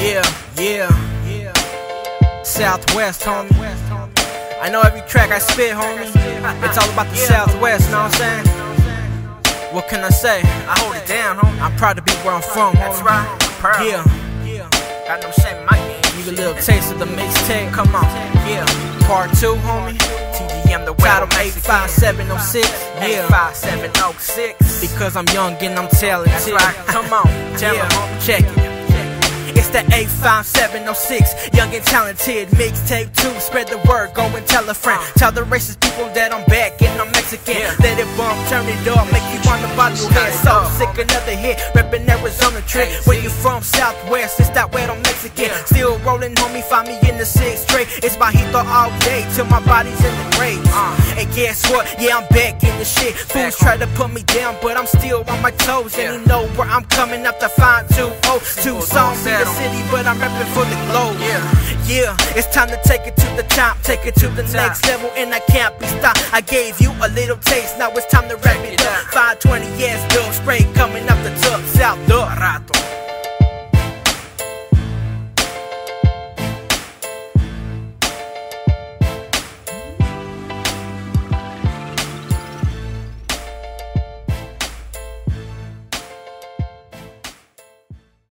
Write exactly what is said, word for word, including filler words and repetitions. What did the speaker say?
Yeah, yeah, yeah. Southwest, homie. I know every track I spit, homie. It's all about the Southwest, know what I'm saying? What can I say? I hold it down, homie. I'm proud to be where I'm from, homie. That's right. I'm proud. Yeah. Got no shame in my game. Give you a little taste of the mixtape. Come on. Yeah. Part two, homie. T D M the Title eight five seven oh six. eight Yeah. five seven oh six. Because I'm young and I'm talented. That's right. Come on. Tell Yeah. them, homie. Check it. It's the eight five seven oh six, young and talented, mixtape two. Spread the word, go and tell a friend. Tell the racist people that I'm back and I'm Mexican. Yeah. Let it bump, turn it up, make you wanna bob your head. So sick, another hit, reppin' Arizona trip. Where you from? Southwest, it's that wet, I'm Mexican. Yeah. Still rolling, homie, find me in the sixth straight. It's Bajito all day till my body's in the grave. Uh. And guess what? Yeah, I'm back in the shit. Fools try to put me down, but I'm still on my toes. Yeah. And you know where I'm coming up to find two oh two songs in the settle. city, but I'm reppin' for the globe. Yeah. Yeah, it's time to take it to the top, take it to the Top. next level, and I can't be stopped. I gave you a little taste, now it's time to wrap it it up. up. five twenty, yes, dub, straight coming up the top, South dub. Rato.